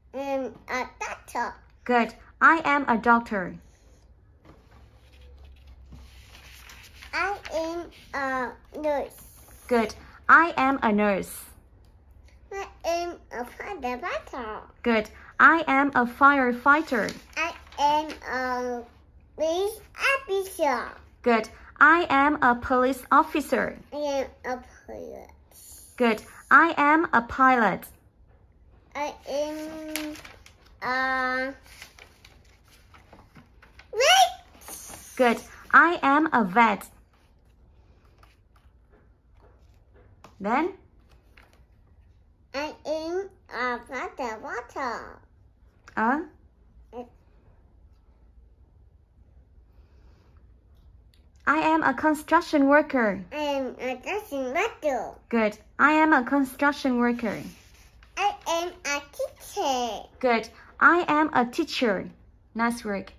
am a doctor. Good. I am a doctor. I am a nurse. Good. I am a nurse. I am a firefighter. Good. I am a firefighter. I am a police officer. Good. I am a police officer. I am a pilot. Good. I am a pilot. I am a vet. Good. I am a vet. Then? I am a firefighter. I am a construction worker. I am a construction worker. Good. I am a construction worker. I am a teacher. Good. I am a teacher. Nice work.